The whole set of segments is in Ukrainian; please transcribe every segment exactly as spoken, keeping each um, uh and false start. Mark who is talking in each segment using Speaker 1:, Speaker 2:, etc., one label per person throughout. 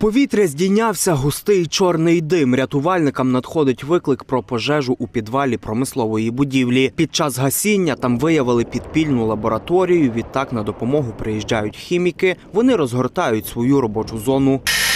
Speaker 1: повітря здійнявся густий чорний дим. Рятувальникам надходить виклик про пожежу у підвалі промислової будівлі. Під час гасіння там виявили підпільну лабораторію. Відтак на допомогу приїжджають хіміки. Вони розгортають свою робочу зону.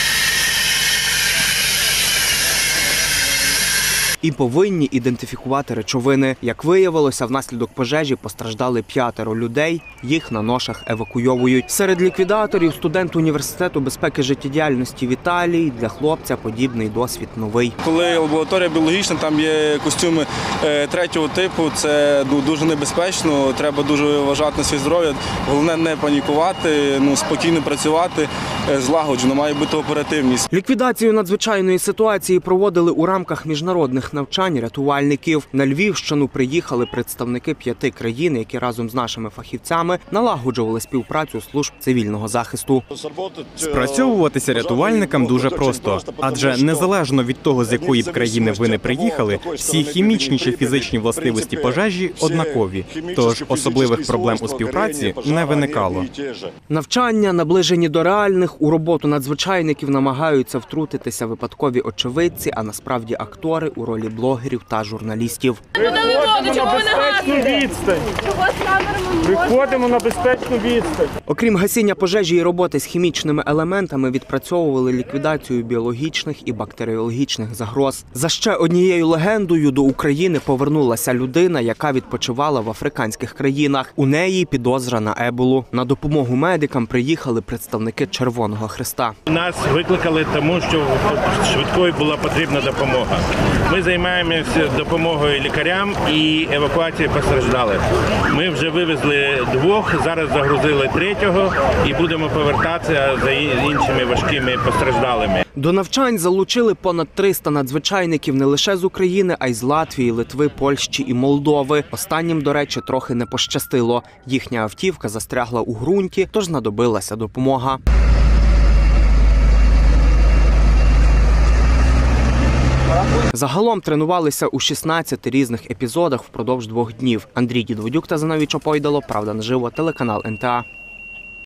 Speaker 1: І повинні ідентифікувати речовини. Як виявилося, внаслідок пожежі постраждали п'ятеро людей, їх на ношах евакуйовують. Серед ліквідаторів студент університету безпеки життєдіяльності Віталій. Для хлопця подібний досвід новий.
Speaker 2: Коли лабораторія біологічна, там є костюми третього типу, це дуже небезпечно, треба дуже вважати на своє здоров'я. Головне не панікувати, ну, спокійно працювати, злагоджено, має бути оперативність.
Speaker 1: Ліквідацію надзвичайної ситуації проводили у рамках міжнародних навчань рятувальників. На Львівщину приїхали представники п'яти країн, які разом з нашими фахівцями налагоджували співпрацю служб цивільного захисту.
Speaker 3: Спрацьовуватися рятувальникам дуже просто, адже незалежно від того, з якої б країни ви не приїхали, всі хімічні чи фізичні властивості пожежі однакові, тож особливих проблем у співпраці не виникало.
Speaker 1: Навчання, наближені до реальних, у роботу надзвичайників намагаються втрутитися випадкові очевидці, а насправді актори у ролі блогерів та журналістів.
Speaker 4: Приходимо на безпечну відстань.
Speaker 1: Окрім гасіння пожежі і роботи з хімічними елементами, відпрацьовували ліквідацію біологічних і бактеріологічних загроз. За ще однією легендою до України повернулася людина, яка відпочивала в африканських країнах. У неї підозра на еболу. На допомогу медикам приїхали представники Червоного Хреста.
Speaker 5: Нас викликали тому, що швидкою була потрібна допомога. Ми займаємося допомогою лікарям і евакуацією постраждалих. Ми вже вивезли двох, зараз загрузили третього і будемо повертатися за іншими важкими постраждалими.
Speaker 1: До навчань залучили понад триста надзвичайників не лише з України, а й з Латвії, Литви, Польщі і Молдови. Останнім, до речі, трохи не пощастило. Їхня автівка застрягла у ґрунті, тож знадобилася допомога. Загалом тренувалися у шістнадцяти різних епізодах впродовж двох днів. Андрій Дідводюк та Зиновій Чопойдало. Правда наживо. Телеканал ен те а.